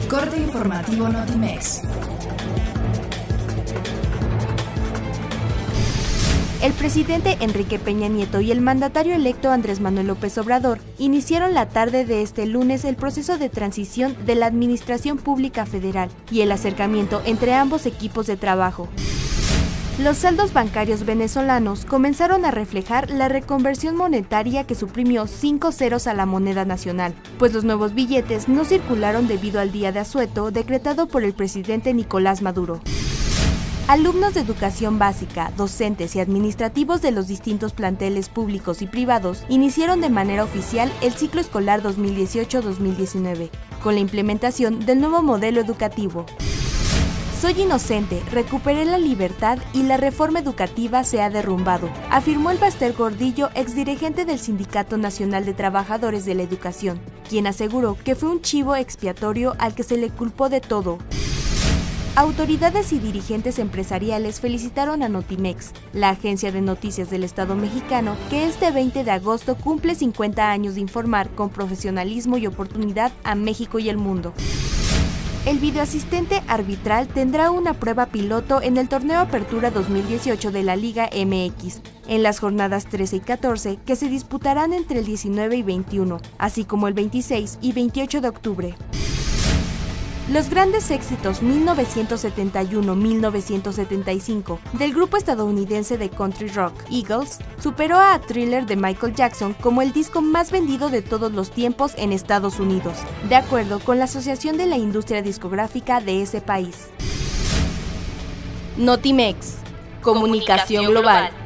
corte informativo Notimex. El presidente Enrique Peña Nieto y el mandatario electo Andrés Manuel López Obrador iniciaron la tarde de este lunes el proceso de transición de la Administración Pública Federal y el acercamiento entre ambos equipos de trabajo. Los saldos bancarios venezolanos comenzaron a reflejar la reconversión monetaria que suprimió 5 ceros a la moneda nacional, pues los nuevos billetes no circularon debido al día de asueto decretado por el presidente Nicolás Maduro. Alumnos de educación básica, docentes y administrativos de los distintos planteles públicos y privados iniciaron de manera oficial el ciclo escolar 2018-2019, con la implementación del nuevo modelo educativo. Soy inocente, recuperé la libertad y la reforma educativa se ha derrumbado, afirmó el Baster Gordillo, exdirigente del Sindicato Nacional de Trabajadores de la Educación, quien aseguró que fue un chivo expiatorio al que se le culpó de todo. Autoridades y dirigentes empresariales felicitaron a Notimex, la agencia de noticias del Estado mexicano, que este 20 de agosto cumple 50 años de informar con profesionalismo y oportunidad a México y el mundo. El videoasistente arbitral tendrá una prueba piloto en el torneo Apertura 2018 de la Liga MX, en las jornadas 13 y 14 que se disputarán entre el 19 y 21, así como el 26 y 28 de octubre. Los grandes éxitos 1971-1975 del grupo estadounidense de country rock Eagles superó a Thriller de Michael Jackson como el disco más vendido de todos los tiempos en Estados Unidos, de acuerdo con la Asociación de la Industria Discográfica de ese país. Notimex, comunicación global.